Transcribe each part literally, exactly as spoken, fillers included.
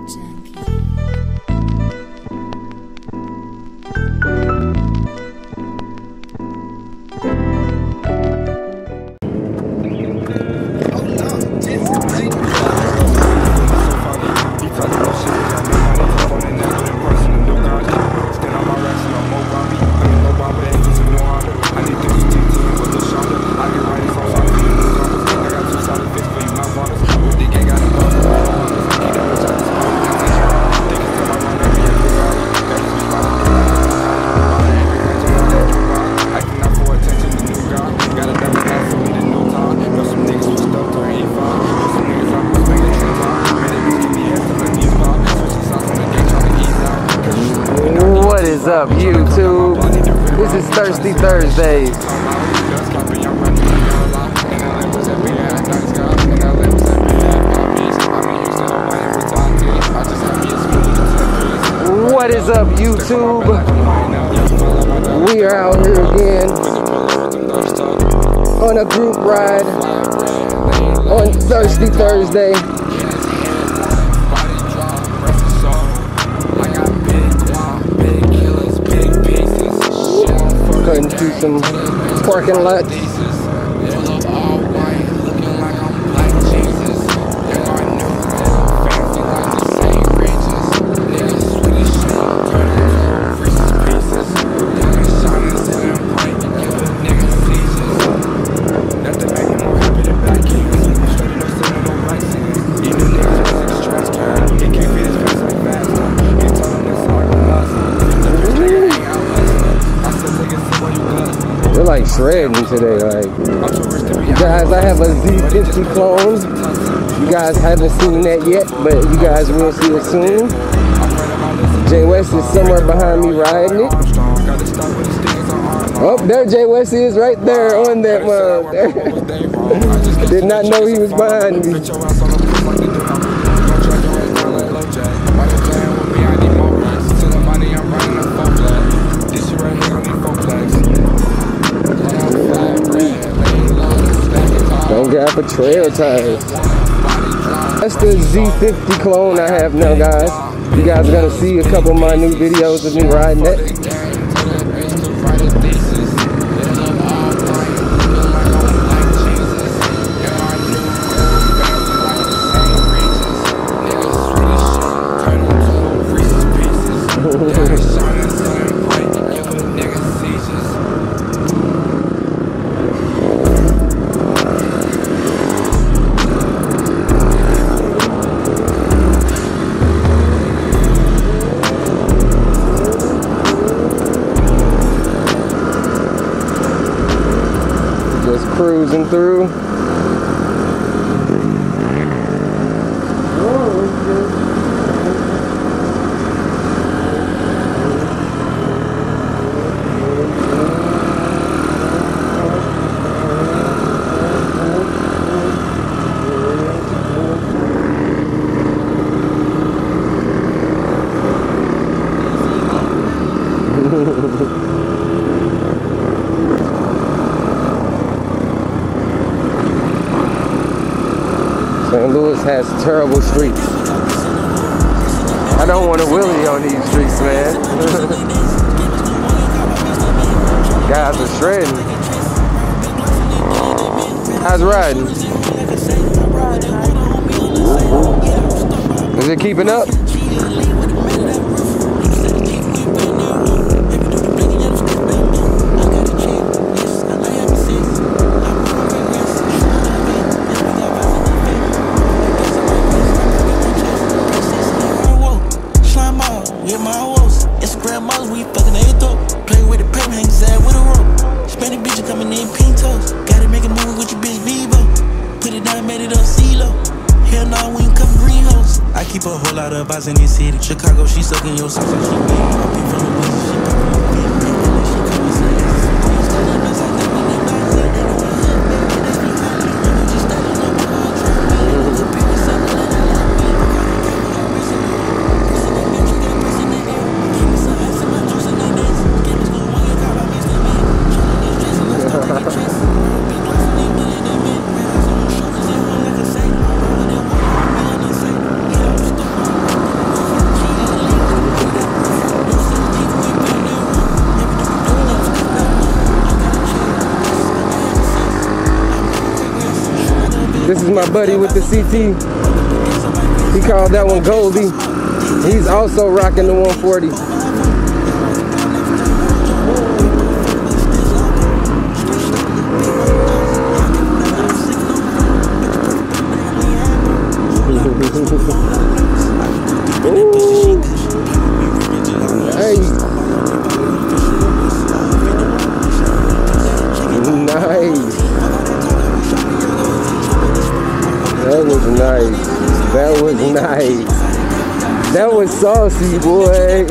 What is up, YouTube? This is Thirsty Thursdays. What is up, YouTube? We are out here again on a group ride on Thirsty Thursday. Cutting through some parking lots. Like shredding today, like you guys. I have a Z fifty clone. You guys haven't seen that yet, but you guys will see it soon. Jwest is somewhere behind me riding it. Oh, there Jwest is right there on that one. Did not know he was behind me. Don't get for trail tires. That's the Z fifty clone I have now, guys. You guys are gonna see a couple of my new videos of me riding it. Just cruising through. Saint Louis has terrible streets. I don't want to wheelie on these streets, man. Guys are shredding. How's riding? Is it keeping up? I keep a whole lot of vibes in this city. Chicago, she sucking your sauce and she big. I be from the west, she This is my buddy with the C T. He called that one Goldie. He's also rocking the one forty. Nice. Nice. That was nice. That was nice. That was saucy, boy.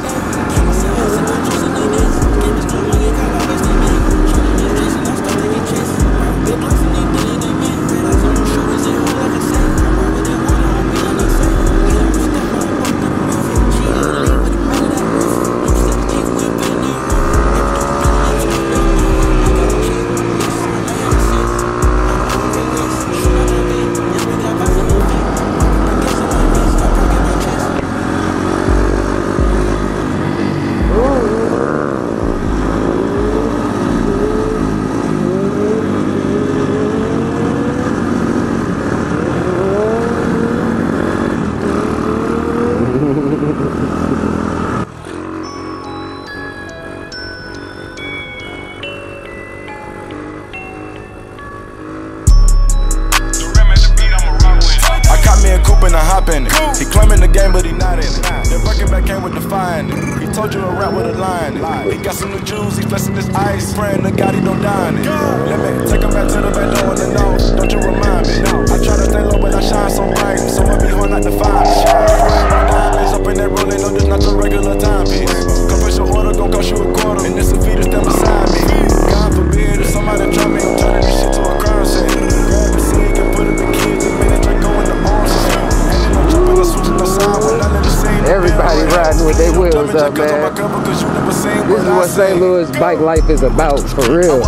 He claiming the game, but he not in it. That Birkin back came with the fine. He told you a rap with a line. He got some new jewels, he flexing his ice. Praying the God he don't die in it. Let me take him back to the back door in the nose. Don't you remind me? I try to stay low, but I shine so bright. Someone be hard not to find me. Diamonds up in that rolling, no, this not your regular timepiece. Commercial order gon' cost you a quarter, and this a feeder stand beside me. God forbid if somebody try me, I'm turning this shit to a crime scene. Grab the seed and put it in the kids, and minute drink go in the arms. Everybody riding with their wheels up, man. This is what Saint Louis bike life is about, for real.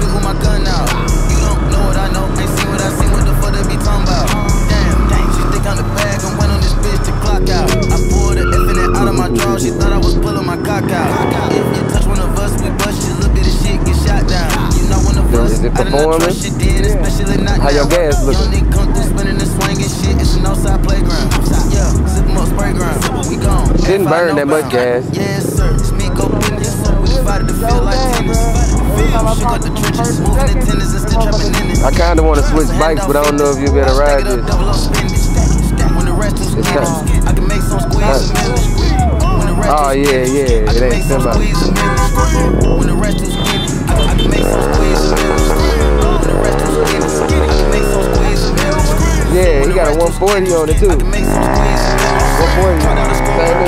She thought I was pulling my cock out. If you touch one of us, we bust you, a little bit of shit get shot down. You know one of us, is it performing? Yeah. How your gas looking? Young nigga come through spinning and swinging shit. It's an outside playground. Yeah, zip them up, spray ground. We gone. Didn't burn that much gas. Yes, sir. It's me go business. We divided the field like tennis. Shook up the trenches, moving the tennis and still trapping in it. I kind of want to switch bikes, but I don't know if you better ride this. When the rest is I can make some squeeze a million. Oh yeah, yeah, it ain't semi. When the rest is skinny, I can make some squeeze a million. When the rest is skinny, I can make some squeeze a million. Yeah, he got a one forty on it too. one forty, same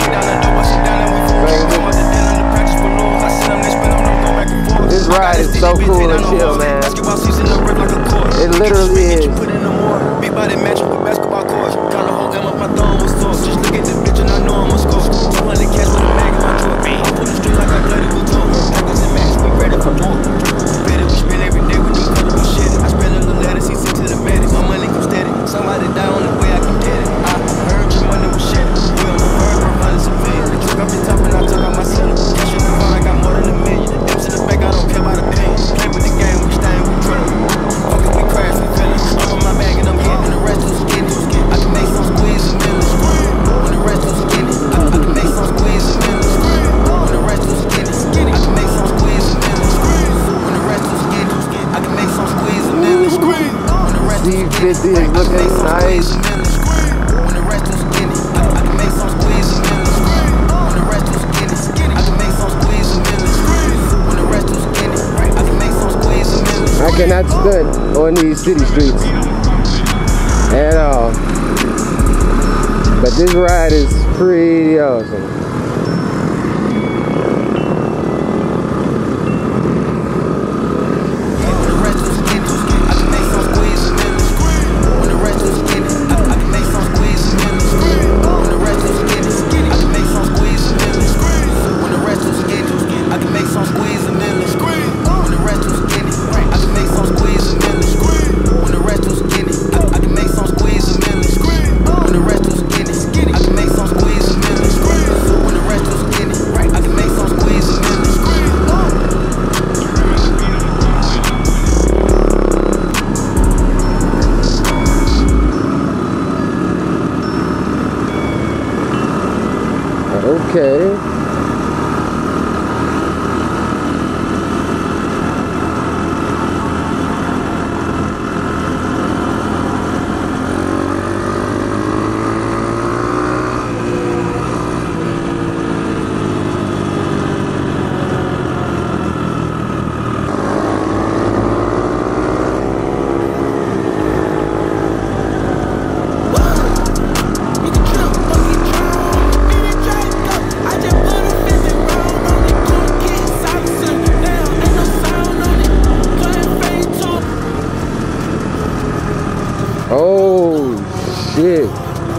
thing. This ride is so cool and chill, man. It literally is. Big body matching with basketball courts. Got a whole M up my thumb was tossed. Just look at the bitch and I know I'm a score. two hundred cash with a mag in my truck. I put it straight like I bloody with toe. Packers and max, we ready for war. Better we spend every day with new color we shit. I spread a little letters, he sent to the medics. My money come steady. Somebody die on the way I can get it. I heard your money was shit. We on the bird for hundreds of million. They took off the top and I took out my center. Cash in the phone, I got more than a million. M's in the bank, I don't care about a penny. Play with the game, we staying, we drilling. Fuck it, we crash, we feeling. I'm on my bag and I'm getting the rest of skinny. I can make some squeeze a million. When the rest is skinny, I, I can make some squeeze a million. When the rest is skinny, I can make some squeeze a million. When the rest is skinny, I can make some squeeze a million. When the rest is fifty is looking nice. When the rest is skinny, I, I can make some squeeze a million. When the rest is skinny, I can make some squeeze a million. When the rest is skinny, I can make some squeeze a million. I cannot stunt on these city streets at all. But this ride is pretty awesome. Okay. Oh, shit.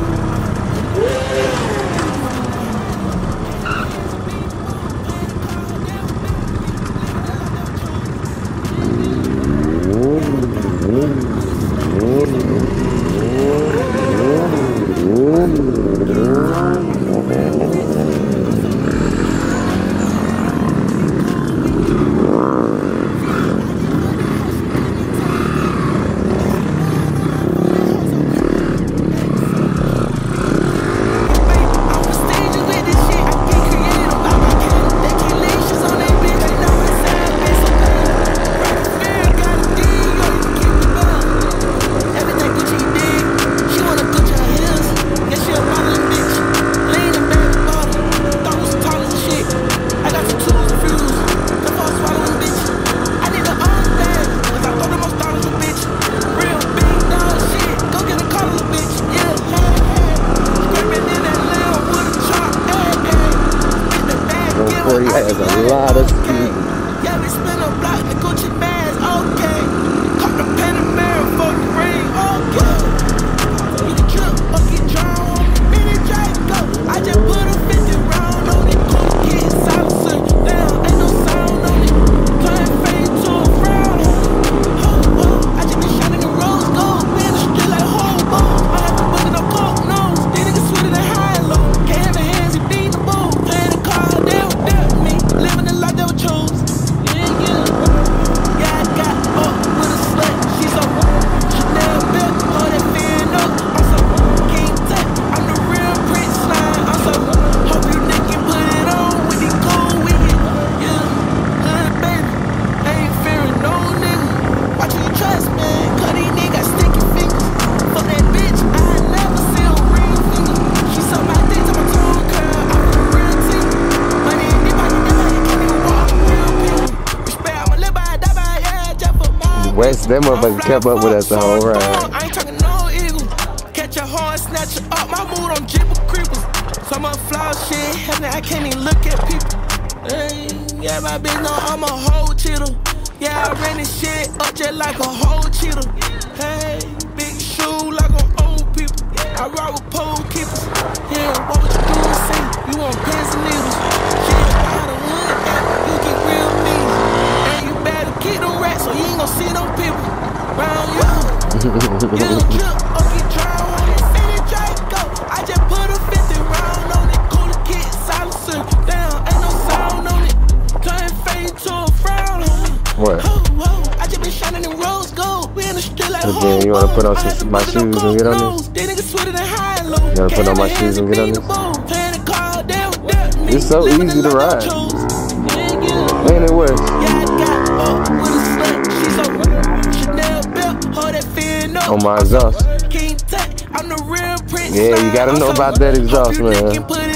He has a lot of speed. Yeah, we spin a block the Gucci bags, okay. Caught the Panamera for the rain, okay. You can trip or get drawn, mini Draco. I just put a fifty round on it, cool get salsa down, ain't no sound on it. Playing fade to a frown. Ho, ho, I just been shining the rose gold, been the street like hobo. I have been booking up coke nose, these niggas sweeter than high low. Can't have a hands, he beat the bull, playing the car, down, down me, living the life that was chose. Yeah, yeah. Yeah, I got up with a slut, she's so Chanel belt, all that fan up. I'm so King Tech, I'm the real Prince line. I'm so hope you niggas put it on with the cool weekend. Yeah, good baby, I ain't fearing no nigga. Watch who you trust, man, cause these niggas got sticky fingers. Fuck that bitch, I never see a ring finger. She suck my dick to my tongue curl, I'm a real team. Money in the body, nobody can't even walk real people. Respect, I'ma live by, die by, yeah, just for my West, that motherfucker kept up with us the whole ride. I ain't talking no eagle. Catch a horn, snatch it up. My mood on jibber creepers. So much flaw shit happening, I can't even look at people. Hey, yeah, my bitch know I'm a whole cheater. Yeah, I ran this shit up just like a whole cheater. Hey, big shoe like on old people. I rock with pole keepers. Yeah, what would you do and say? You want pins and needles? Shit, out of wood, you get real mean. And you better keep them rats so you ain't gon' see them people. Round you. You don't trip or get drowned on it. City Draco. I just put a fifty round on it. Cool kid, silencer down, ain't no sound on it. Turn fade to a frown on it. What? Ho, ho, I just been shining in rose gold. We in the street like So then you wanna put on some, my shoes and get on this? These niggas sweeter than high and low. You wanna put on my shoes and get on this? It's so easy to ride. Ain't it West? Yeah, I got up with a slut. She's so Chanel belt, hold that fin up. On my exhaust. King Tech, I'm the real Prince. Yeah, you gotta know about that exhaust, man.